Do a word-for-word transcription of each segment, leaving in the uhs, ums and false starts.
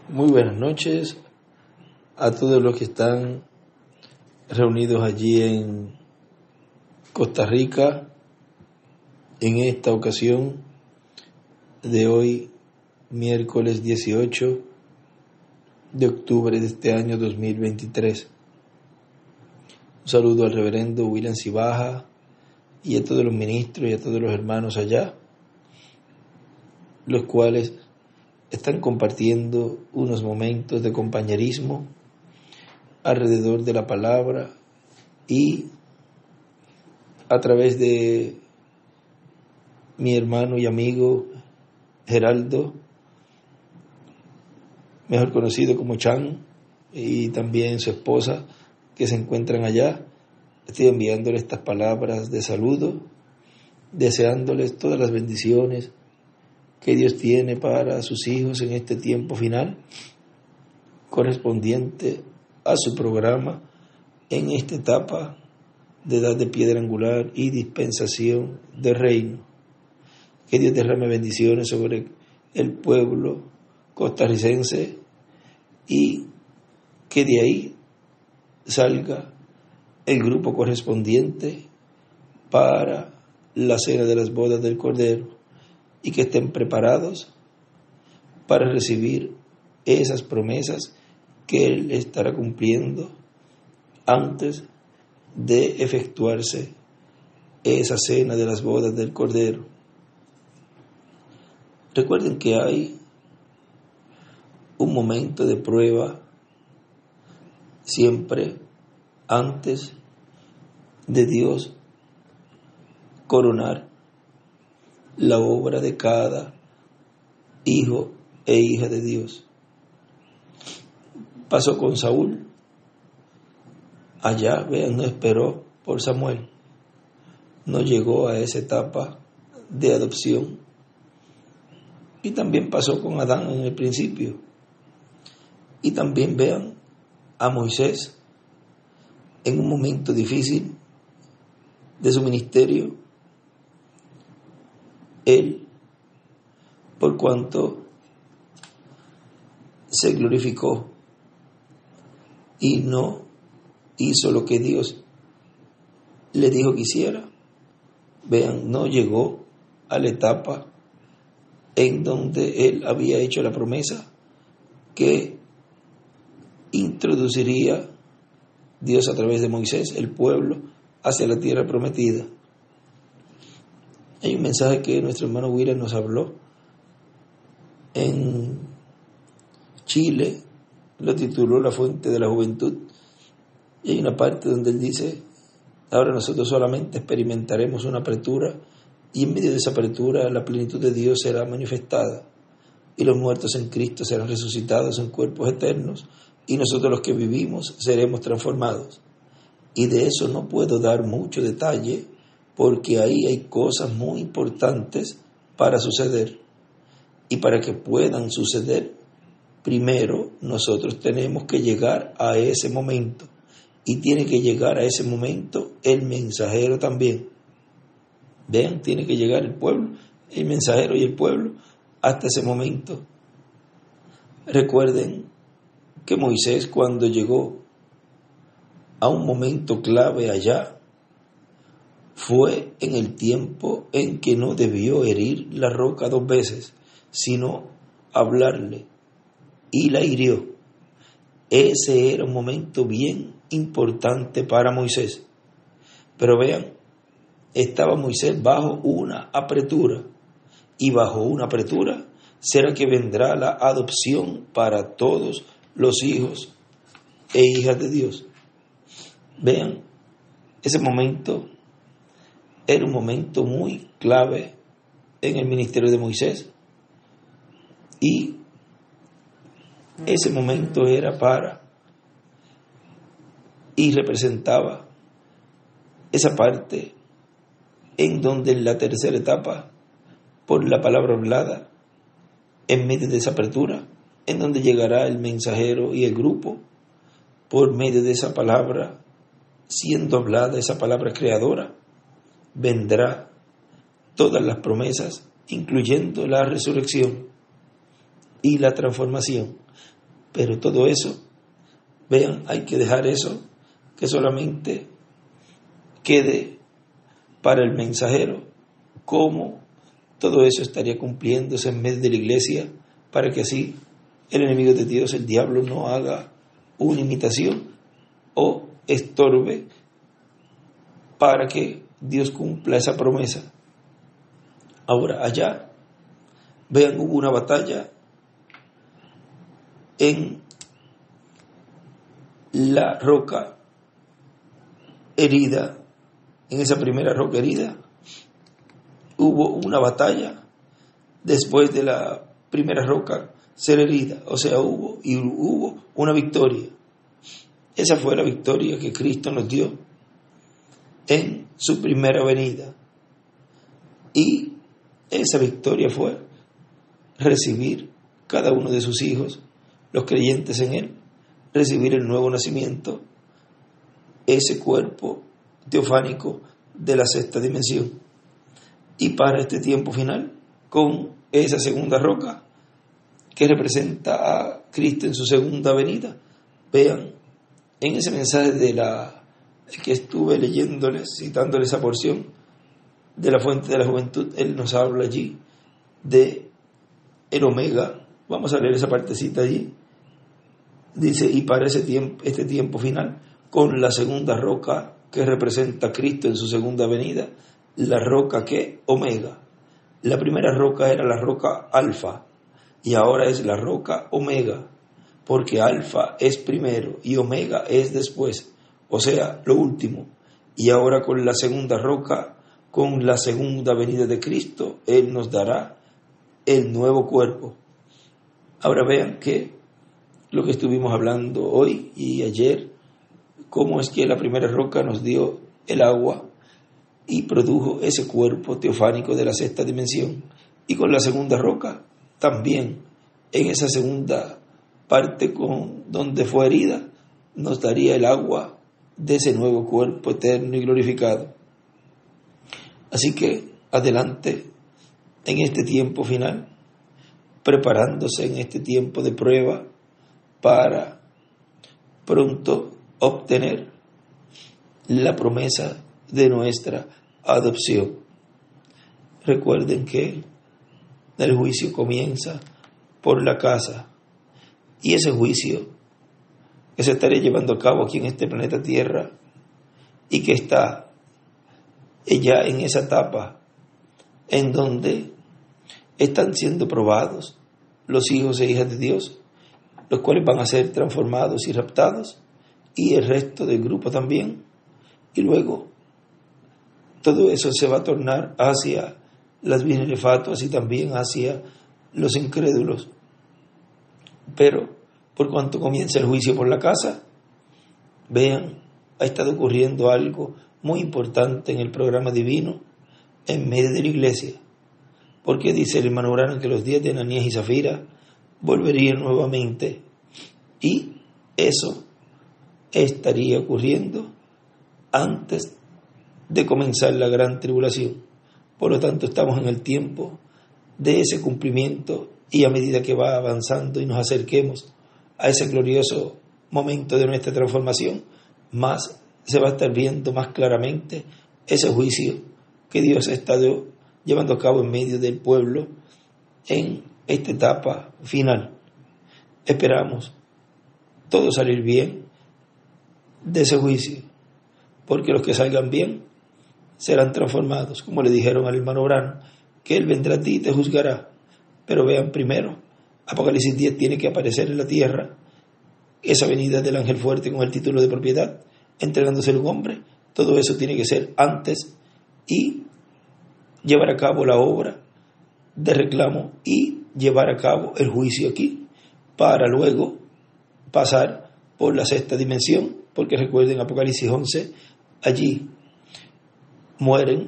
Muy buenas noches a todos los que están reunidos allí en Costa Rica en esta ocasión de hoy, miércoles dieciocho de octubre de este año dos mil veintitrés. Un saludo al reverendo William Cibaja y a todos los ministros y a todos los hermanos allá, los cuales están compartiendo unos momentos de compañerismo alrededor de la palabra y a través de mi hermano y amigo Geraldo, mejor conocido como Chan, y también su esposa que se encuentran allá. Estoy enviándoles estas palabras de saludo, deseándoles todas las bendiciones que Dios tiene para sus hijos en este tiempo final, correspondiente a su programa en esta etapa de edad de piedra angular y dispensación de reino. Que Dios derrame bendiciones sobre el pueblo costarricense y que de ahí salga el grupo correspondiente para la cena de las bodas del Cordero, y que estén preparados para recibir esas promesas que Él estará cumpliendo antes de efectuarse esa cena de las bodas del Cordero. Recuerden que hay un momento de prueba siempre antes de Dios coronar la obra de cada hijo e hija de Dios. Pasó con Saúl. Allá, vean, no esperó por Samuel. No llegó a esa etapa de adopción. Y también pasó con Adán en el principio. Y también vean a Moisés en un momento difícil de su ministerio. Él, por cuanto se glorificó y no hizo lo que Dios le dijo que hiciera, vean, no llegó a la etapa en donde él había hecho la promesa que introduciría Dios a través de Moisés, el pueblo, hacia la tierra prometida. Hay un mensaje que nuestro hermano William nos habló en Chile, lo tituló La Fuente de la Juventud, y hay una parte donde él dice: ahora nosotros solamente experimentaremos una apertura, y en medio de esa apertura la plenitud de Dios será manifestada, y los muertos en Cristo serán resucitados en cuerpos eternos, y nosotros los que vivimos seremos transformados. Y de eso no puedo dar mucho detalle, porque ahí hay cosas muy importantes para suceder. Y para que puedan suceder, primero nosotros tenemos que llegar a ese momento. Y tiene que llegar a ese momento el mensajero también. Vean, tiene que llegar el pueblo, el mensajero y el pueblo hasta ese momento. Recuerden que Moisés, cuando llegó a un momento clave allá, fue en el tiempo en que no debió herir la roca dos veces, sino hablarle, y la hirió. Ese era un momento bien importante para Moisés. Pero vean, estaba Moisés bajo una apretura, y bajo una apretura será que vendrá la adopción para todos los hijos e hijas de Dios. Vean, ese momento era un momento muy clave en el ministerio de Moisés, y ese momento era para y representaba esa parte en donde en la tercera etapa, por la palabra hablada, en medio de esa apertura, en donde llegará el mensajero y el grupo, por medio de esa palabra, siendo hablada, esa palabra creadora, vendrá todas las promesas, incluyendo la resurrección y la transformación. Pero todo eso, vean, hay que dejar eso, que solamente quede para el mensajero, cómo todo eso estaría cumpliéndose en medio de la iglesia, para que así el enemigo de Dios, el diablo, no haga una imitación o estorbe para que Dios cumpla esa promesa. Ahora, allá, vean, hubo una batalla en la roca herida, en esa primera roca herida, hubo una batalla después de la primera roca ser herida, o sea, hubo y hubo una victoria. Esa fue la victoria que Cristo nos dio en su primera venida. Y esa victoria fue recibir cada uno de sus hijos, los creyentes en Él, recibir el nuevo nacimiento, ese cuerpo teofánico de la sexta dimensión. Y para este tiempo final, con esa segunda roca que representa a Cristo en su segunda venida, vean, en ese mensaje de la que estuve leyéndoles, citándoles esa porción de la fuente de la juventud, Él nos habla allí de el Omega. Vamos a leer esa partecita allí. Dice, y para ese tiempo, este tiempo final, con la segunda roca que representa a Cristo en su segunda venida, la roca que Omega. La primera roca era la roca Alfa y ahora es la roca Omega, porque Alfa es primero y Omega es después, o sea, lo último. Y ahora con la segunda roca, con la segunda venida de Cristo, Él nos dará el nuevo cuerpo. Ahora vean que lo que estuvimos hablando hoy y ayer, cómo es que la primera roca nos dio el agua y produjo ese cuerpo teofánico de la sexta dimensión, y con la segunda roca también, en esa segunda parte con donde fue herida, nos daría el agua de ese nuevo cuerpo eterno y glorificado. Así que adelante en este tiempo final, preparándose en este tiempo de prueba para pronto obtener la promesa de nuestra adopción. Recuerden que el juicio comienza por la casa, y ese juicio que se estaría llevando a cabo aquí en este planeta Tierra y que está ya en esa etapa en donde están siendo probados los hijos e hijas de Dios, los cuales van a ser transformados y raptados, y el resto del grupo también, y luego todo eso se va a tornar hacia las vírgenes fatuas y también hacia los incrédulos. Pero por cuanto comienza el juicio por la casa, vean, ha estado ocurriendo algo muy importante en el programa divino en medio de la iglesia, porque dice el hermano Branham que los días de Ananías y Zafira volverían nuevamente, y eso estaría ocurriendo antes de comenzar la gran tribulación. Por lo tanto, estamos en el tiempo de ese cumplimiento, y a medida que va avanzando y nos acerquemos a ese glorioso momento de nuestra transformación, más se va a estar viendo más claramente ese juicio que Dios ha estado llevando a cabo en medio del pueblo en esta etapa final. Esperamos todo salir bien de ese juicio, porque los que salgan bien serán transformados, como le dijeron al hermano Branham, que Él vendrá a ti y te juzgará. Pero vean, primero, Apocalipsis diez tiene que aparecer en la tierra, esa venida del ángel fuerte con el título de propiedad, entregándose a un hombre. Todo eso tiene que ser antes, y llevar a cabo la obra de reclamo y llevar a cabo el juicio aquí, para luego pasar por la sexta dimensión, porque recuerden Apocalipsis once, allí mueren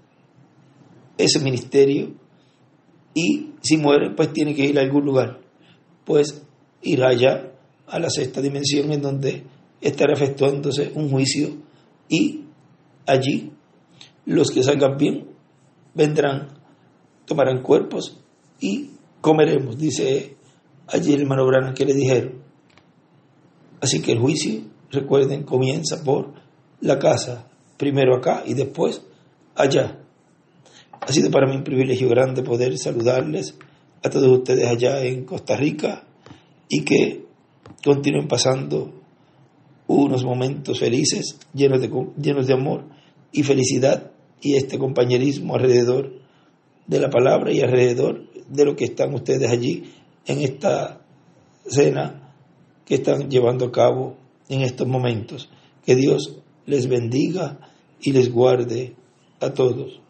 ese ministerio, y si mueren pues tienen que ir a algún lugar, pues irá allá a la sexta dimensión, en donde estará efectuándose un juicio, y allí los que salgan bien vendrán, tomarán cuerpos y comeremos. Dice allí el hermano Branham que le dijeron Así que el juicio, recuerden, comienza por la casa, primero acá y después allá. Ha sido para mí un privilegio grande poder saludarles a todos ustedes allá en Costa Rica y que continúen pasando unos momentos felices, llenos de, llenos de amor y felicidad y este compañerismo alrededor de la palabra y alrededor de lo que están ustedes allí en esta cena que están llevando a cabo en estos momentos. Que Dios les bendiga y les guarde a todos.